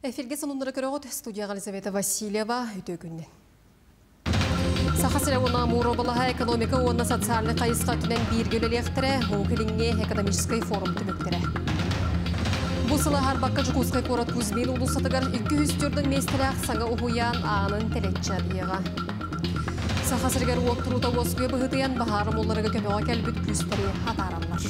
Эфирге сонунлары көрөгөт студияга Елизавета Васильева үтөгүннен. Сахасыра уна муробалаха экономика уна социальный кайыска түнен биргөлелектире, оңкелиңе экономический форум түмөктөрө. Бу сыла харбакка жукускай корот Кузьмин улусатыгар 200 местелак саңа ухуян анын телетчалыга. Сахасыргар уоттурута оскуя быгытыян бахарым оларыга көмөга келбит күстери атаралар.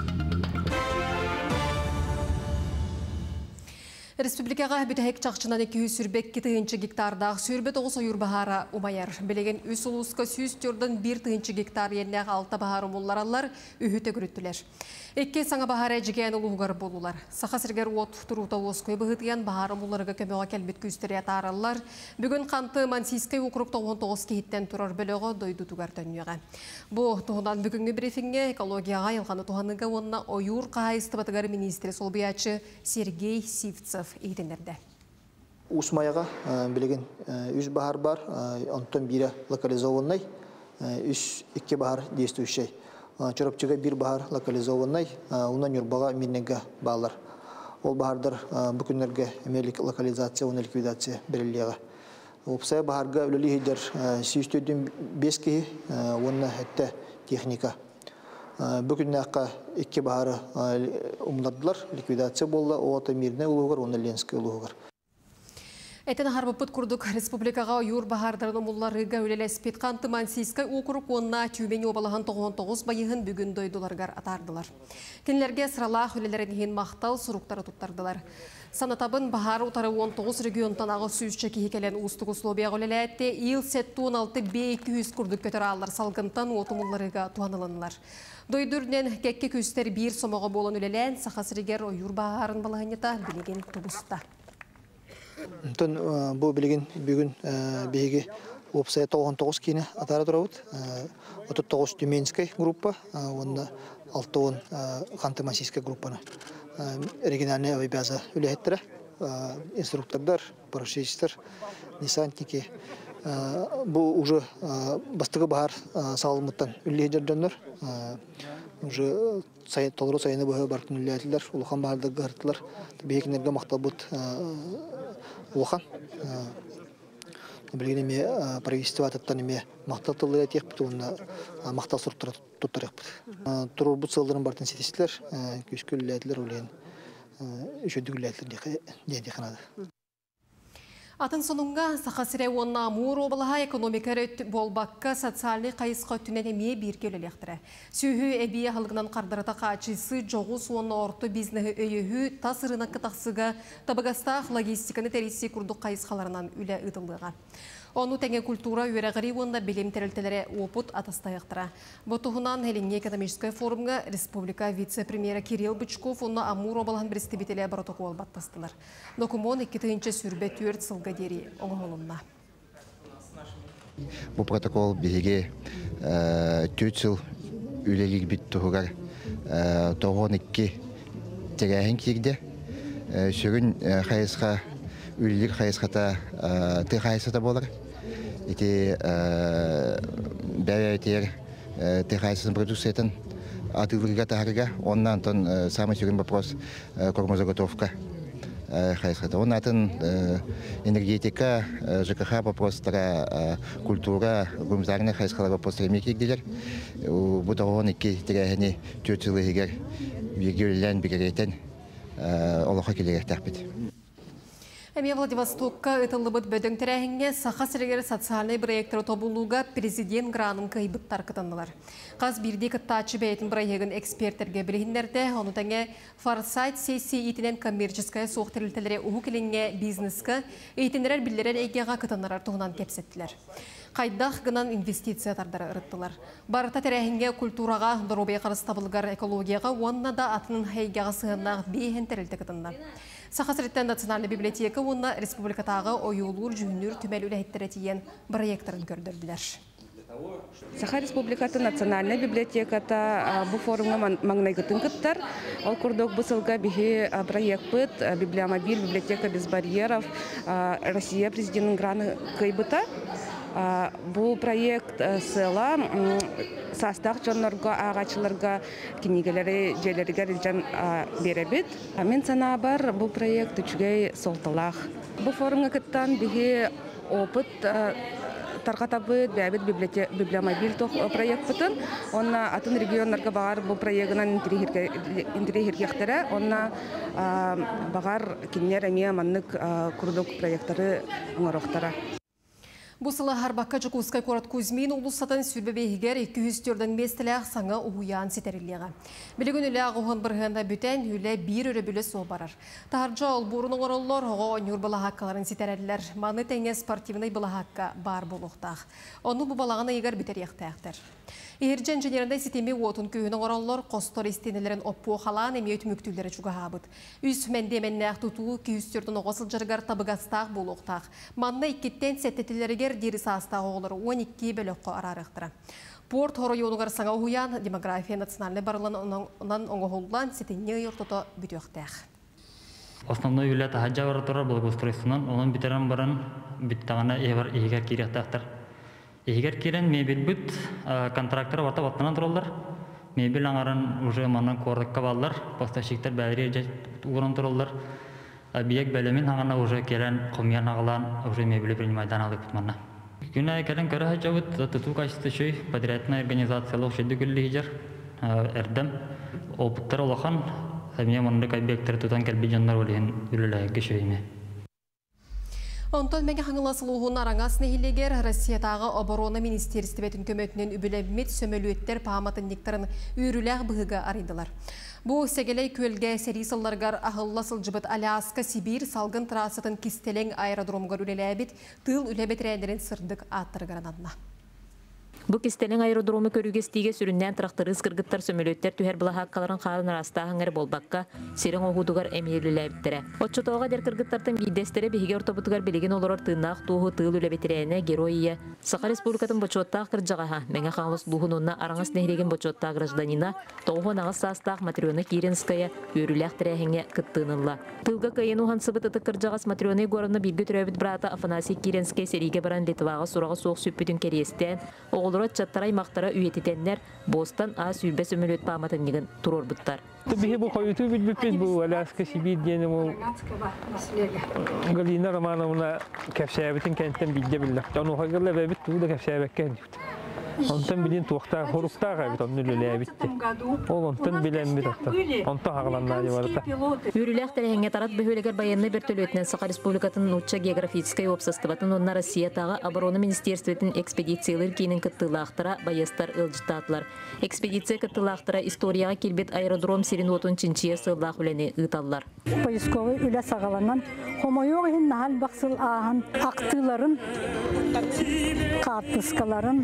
Республикаға бүтәйік чақчынан 200 сүрбек кетігінші гектардағы сүрбет оғыз ойыр бағара умайар. Білеген үс ұлысқа сүйіз түрдің 1 тығыншы гектар еннәғ 6 бағары мұлларалар үхіті күріттілер. Екке саңа бағара жігейін ұлығығар болулар. Сақасыргер от тұрута оскөй бұғытыян бағары мұлларыға көмеға кәлбет күстері атаралар. Бүгін қанты Мансийскай округта 19 кейттен тұрар бөліға дойды тұғар төнуеға. Бұл тұғынан бүгінгі брифинге экологияға елғаны тұғаныға онына ойыр қағайысты батығар министрі Солбиячы Сергей Сивцев eğitimlerde. Usmayaga bilegen üç bahar var, ondan biri lokalizovanay, iki bahar действующий. Çorapçıga bir bahar lokalizovanay, ondan yurbaga minnege bağlar. Ol bahardır bu günlerge emelik lokalizasyon, onu likvidasyon belirliyor. Opsaya baharga öleli hider, sistemden beski, onun hatta teknika. Bugün naka iki baharı umladılar, likvidasyon bolla, o da mirne uluğar, onu lenski uluğar. Этен харбапыт курдук республикага юр бахардарын умулларыга үлелеспет канты Мансийскай округ онна тюмени обалахан 99 байыгын бүгүн дойдуларгар атардылар. Кинлерге сыралах үлелерин мактал суруктары туттардылар. Санатабын бахар утары 19 регионтан ағы сүйізчі кейкелен ұстық условия ғолеләтте ил сетті 16 B200 күрдік көтір алар салғынтан отымыларыға туаныланылар. Дойдүрнен кәкке күстер бір сомаға болын үлелән сақасырегер ойыр бағарын балағанета білеген тұбыста. Bu bilgin bugün bege opsaya 99 kine atara duravut. 39 Tümenskay grupa, onda 6 Kantı Masiskay grupana. Regionalne aviaza ülhettere, instruktörler, paraşütistler, desantniki. Bu уже bastığı bahar sağlamlıktan ülhecerdenler. Уже толыру сайыны бұғы бартын ülhettiler, ulukan baharda gırttılar. Beyeklerge maktabut улахан. Білген еме правительство атыптан еме мақтал тылы әтек бұты, оны мақтал сұрттыра тұттырық бұты. Тұру бұт сылдырын бартын сетесілер, көшкі үләтілер өлген, үшөді үләтілер дейінде қанады. Атын сонунга сахасыре онна мур обалаха экономикары болбакка социальный кайысқа түненеме биргелелектіре. Сүйі әбие халығынан қардырата қачысы жоғыз онна орты бизнесі өйігі тасырына кытақсыға табығастақ логистиканы тересі күрдік кайысқаларынан үлі ұдылыға. Onu тәңе культура үйрәғыры онда білім тәрілтелері опыт атастайықтыра. Бұтығынан Хелинге экономический форумға республика вице-премьера Кирилл Бычков онна Амур обалған бірістебетелі протокол баттастылар. Документ 2-тінші сүрбе түрт сылға дері оңғылынна. Бұл протокол бігеге 4 сыл үлелік біт тұғығар 92 тәрәхін керді. Сүрін қайысқа үлелік қайысқата ты қайысқата болар. Эти бәйәтер техайсын продукциятын атылырға тағырға. Оннан тон самый сүйген вопрос кормозаготовка хайсхата. Оннан энергетика, ЖКХ вопростара, культура, гумзарны хайсхала вопростара мекегделер. Бұда оған екі тірәхіне төтсілі егер вегелілен бігереттен олаға келер тәқпет. Әме Владивостокка ұтылыбыт бөдің тірәхінге сақасырегер социальный проекттері тобылуға президент гранын кайбыттар кытанылар. Қаз бірде кыттачы бәйтін проектін эксперттерге білігіндерді, оны тәңе фарсайт сессия етінен коммерческая соқ тірілтелері ұғы келінге бизнескі ейтіндерер білдерер әйгеға кытанылар тұғынан кепсеттілер. Қайдақ гынан инвестиция тардары ұрыттылар. Барыта тәрәхінге культураға, дұробе қарыс табылғар экологияға, онына да атының әйгеға сығыннағы бейхен тәрілті кытанды. Сахасыреттен национальный библиотека онына республикатағы ойулур жүнүр түмәл үләйттері тиен проекторын көрдірділер. Саха республикаты национальная библиотеката бұл форумға маңнайгытын кыттар. Ол күрдік бұсылға бігі проект бұд, библиомобиль, библиотека без барьеров, Россия президентінің граны кайбыта. Бу проект сыла састақ жонларға, ағачыларға, кенегелері, желерігер жан беребет. Мен сана бар бу проект үчігей солталақ. Бу форумға кіттан бігі опыт тарқатабыт, бәбіт библиомобиль проект бұтын. Онна атын регионларға бағар бұл проектынан интерехергектері. Онна бағар кенер әмия маннық күрдік проекттары ұңырықтары. Бұсылы Харбаққа Жукускай Корат Кузьмин ұлысатын сүрбебейгер 204-дің местіләқ саңа ұғуян сетеріліға. Білігін үлі ағуғын бірғында бүтән үлі бір өрі білі сол барар. Тағаржа ол бұрының орылылар оға өнер бұла хаққаларын сетерелілер. Маны тәңе спортивный бұла хаққа бар болуқтақ. Оны бұл балағына егер бітер яқтаяқтар. Егерже инженерінде сетеме отын күйінің оралылар қостор істенелерін оппу қалан әме өтіміктілері жүгі ғабыд. Үс мәндеменнәқ тұтуы 204-дің оғысыл жарғар табығастақ болуқтақ. Манна иккеттен сәттетілерігер дері састағы оғылыр 12 бөліққа арарықтыра. Порт хорой онығар саңа ұғыян демография национальный барылан оңғылдан сетенне ұйыртыты бүтіқтәқ. Основной үлі тахаджа баратыра благоустройствынан, оның бітерін барын біттағана егер керектақтар. Егер керен мебел бүт контрактор вата ваттынан тұралдар. Мебел аңарын уже манан кордыққа балдар, поставщиктар бәлері урын тұралдар. Биек бәлемен аңарна уже керен қомиян ағылан уже мебелі принимайдан алып бұтманна. Күні керен көрі хаджа бұт, тұту качество шөй, подрядная организациялық шеді күлі хижар, әрдім, опыттар олақан, сәмия мұнды кәбектер тұтан кәлбі жандар олеген үліләйгі шөйме. Онтон мәге қаңыласылуғын араңас нәхилегер Россиятағы оборона министерстібетін көмөтінен үбілемет сөмөлуеттер пағаматын нектарын үйріләғ бұғыға арайдылар. Бұл сегелей көлге сәрисылларғар ағылласыл жыбыт Аляска, Сибир, салғын трасатын кистелең аэродромғар үлеләбет, тыл үлебет рәндерін сырдық аттырғаран адына. Бу кистелең аэродромы көрүгестиге сүрүннән тракторы скыргыттар сөмөлөттер түһәр булахаккаларын калын растаһыңыр болбакка сирен огудугар эмирлиләбиттере. Отчотога дер кыргыттартын бидестере биһиге ортобутугар билеген олорор тыыннаах тууху тыыл үлебетерене героия. Саха Республикатын бочоттаах кыржагаха меңе хаңыз духунунна араңас нехреген бочоттаах гражданина тоого нагас састаах Матрёна Киренская өрүләх терәһеңе кыттыынылла. Тылга кайын ухан сыбыты кыржагас Матрёна Егоровна билге төрөбүт брата Афанасий Киренский сериге баран Литвага сурага соох сүппүтүн керестен оғылырат чаттарай мақтара үйететеннер бостан ас үйбе сөмөлөт паматын неген турор бұттар. Бихи бу қойыту бүт бу Аляска, Сибир дені бұл Галина Романовна кәпсәбетін кәнттен бидде білді. Оны қойғырла бәбіт туы да кәпсәбәккен дейді. Онтан білін туақтар, хоруқтар ғабит, оны үлілі әбітті. Ол онтан білен бит отты. Онтан ғағыланна деварыта. Үріләқ тәрәңе тарат бөхөлегер баянны бір төлөтінен Саха Республикатын Учча географическай опсастыбатын онна Россиятағы оборона министерстветін экспедициялар кейінің кыттылақтыра баястар ылжыттатылар. Экспедиция кыттылақтыра историяға келбет аэродром сирин отын чинчия сыллақ үләне ұталылар. Поисковый үлә сағаланан хомойоғы хин нахал бақсыл ағын ақтыларын, қартыскаларын,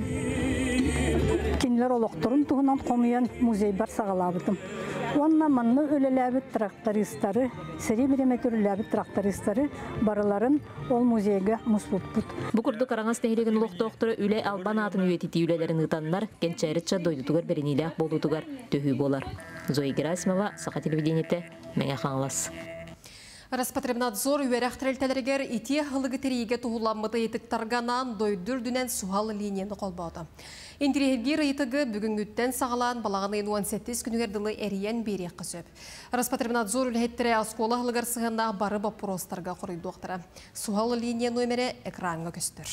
кинлер олоқтырын туғынан қомыян музей бар сағалабыдым. Онна манны өлеләбіт трактористары, сәрі биреметр өлеләбіт трактористары барыларын ол музейге мұспұппұт. Бұқырды қараңас нәхіреген ұлық үле албан атын үйететі үлелерін ұтанлар, кенчәрітші дойдутугар беренейлі болдутугар төхі болар. Зоя Герасимова, Саха телевидениеті, мәңе қаңлас. Роспотребнадзор үйерәқ тәрелтәлергер ите ғылығы терейге тұғыламыды етіктарғанан дойдүрдінен суғалы линияны қолбауды. Интерегер етігі бүгін үттен сағалан балағаны 18 күнігерділі әриян берек қысөп. Роспотребнадзор үлхеттірі аскола ғылығар сығында бары бапыростарға құрыйды оқтыра. Суғалы линия нөмірі экранға көстір.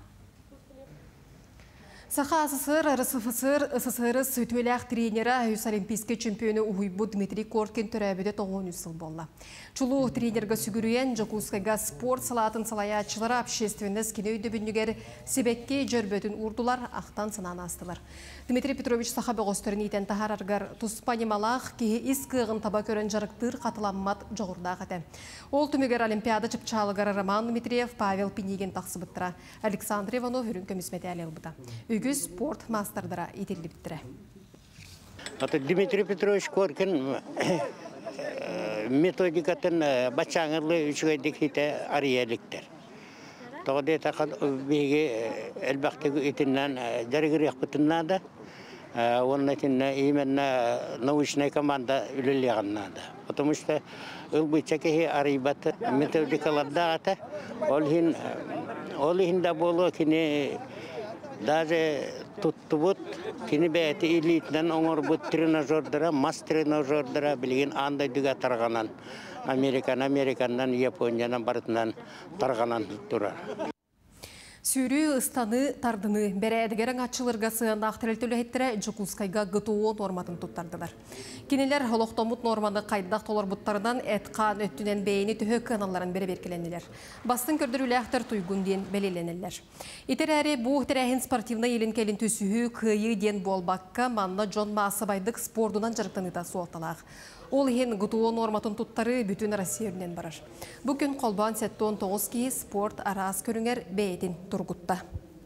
Саха СССР, РСФСР, СССР сөйтуеләқ тренері Үс олимпийский чемпионы Уйбу Дмитрий Коркин төрәбеді 90 сыл болла. Чулу тренерға сүгіруен Жакускайға спорт салатын салаячылары общественность кені өйді бүнігер себекке жөрбөтін урдулар ақтан сынан астылар. Дмитрий Петрович Саха бөғыстырын етен тахарарғар тұспанималақ кейі искығын таба көрін жарықтыр қатыламмат жоғырдақ әті. Ол түмігер олимпиада чыпчалығар Роман Дмитриев, Павел Пинеген тақсыбыттыра. Александр Иванов үрін көмісметі әлі бұда. Үгіз спорт мастардыра етелі біттірі. Дмитрий Петрович Коркин методикатын бачаңырлы үшігайдік хите арияліктер. Тоғыды тақын бейге әлбақтығы етіннен жарығыр яқпытынна да, оның етінна именно научная команда үлілеғанна да. Потому что ыл быча кеге арибаты методикаларда ата, ол хин Ол ихинде болу кини даже туттубут кини бәйті элитнен оңорбут тренажердара, мас тренажердара билген андай дүгә тарганан. Американнан, Япониянан барытынан тарганан туттурар. Сүйрі ыстаны тардыны бәрәдігерін атшылырға сығандақ тәрелтілі Жукускайға ГТО норматын тұттардылар. Кенелер олықтомут норманы қайдақ толар бұттарынан әтқан өттінен бейіні түхі каналарын бері беркеленілер. Бастың көрдірілі әқтір тұйгын ден бәлеленілер. Итер әрі бұл тәрәхін спортивна елін кәлін түсігі қыйы ден болбаққа манна Джон Масыбайдық спордунан жарықтаныда суалталақ. Ол ген ГТО норматын тұттары бүтін Россиянен барар. Бүгін қолбан сәттон 9 кейі спорт арас көріңер бәйден тұрғытта.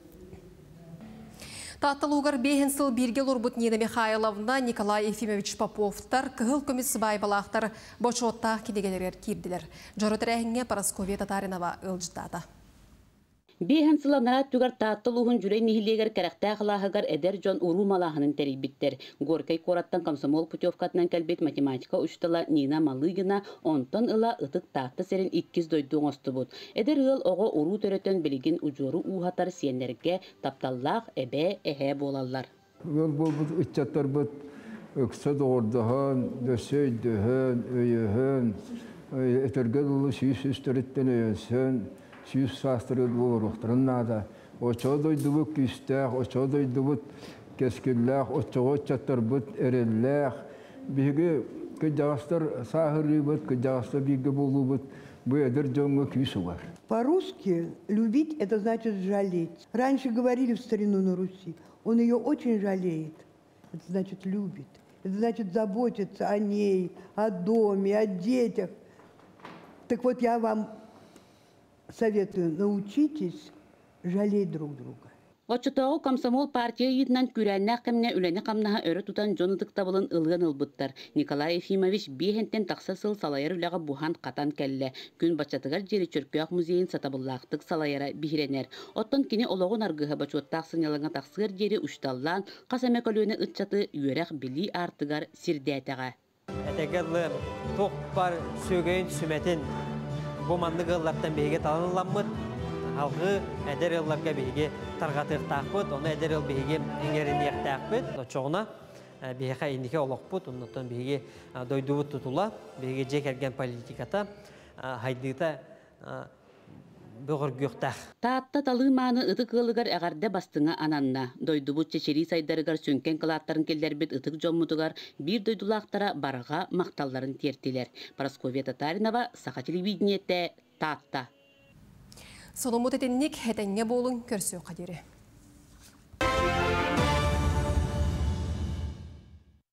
Таттылуғар бейхен сыл бергел ұрбыт Нина Михайловна, Николай Ефимович Поповтар, кығыл көмесі байбалақтар бочоттақ кедегелер кирділер. Жоры тәрәхінге Парасковия Татаринова ылждады. Бейхен сыланара түгар таттылуғын жүрей нехилегер кәрәқтә қылағығар әдер жон ұру малағының тәрейбіттер. Горкай Кораттан комсомол путевкатынан кәлбет математика ұштыла Нина Малыгина онтан ыла ытық татты серін 2 дойдуң осты бұд. Әдер ыл оғы ұру төрөтен білген ұжору ұғатар сиенлерге тапталлақ әбә әхә болалар. Өл бұл үтчаттар бұд өксі доғырдығын, дөсөйдіғын, өйіғын, әтіргел ұлы сүйіс-үстіріттен өйінсін, Сүйіс састырыл болуруқтырын нада. Очоодой дұбыт күйістәқ, очоодой дұбыт кескілләқ, очоғо чаттар бұт әрелләқ. Бігі күджағастар сағыры бұт, күджағастар бігі болу бұт, бұ әдір жоңғы күйісі бар. По-русски любить – это значит жалеть. Раньше говорили в старину на Руси, он ее очень жалеет. Это значит любит. Это значит заботиться о ней, о доме, о детях. Так вот я вам советую, научитесь жалеть друг друга. Очотоғы комсомол партия етінен күрәннәқ кәміне үләне қамнаға өрі тұтан жоныдық табылын ылған ылбыттар. Николай Ефимович бейхенттен тақса сыл салайыр үләға бұхан қатан кәлі. Күн бачатығар жері чөркөяқ музейін сатабыллақтық салайыра бейренер. Оттан кені олығын арғыға бачуаттақ сынялыңа тақсығыр жері ұшталлан, қасамек өліні ұтчаты үйерәқ білі артығар сирдәтіға. Әтегерлі тоқ бар сөгейін сүметін бұманды ғылларттан бейге таланыламыд. Алғы әдер елларға бейге тарғатық тақпыд, оны әдер ел бейге әңерін ектәқпыд. Чоғына бейге ендіке олықпыд, оннан бейге дойдуыд тұтыла, бейге жек әрген политиката, хайдыта бұғыр гөқтәқ. Таатта талыманы ұтық ғылығар әғарда бастыңа ананна. Дойдубут чечери сайдарығар сөнкен қылаттарын келдербет ұтық жоммутығар бір дойдулақтара бараға мақталларын тертелер. Парасковия Татаринова, Саха телевидениетте, Таатта. Сонымут етеннік әтәңе болың көрсі қадері.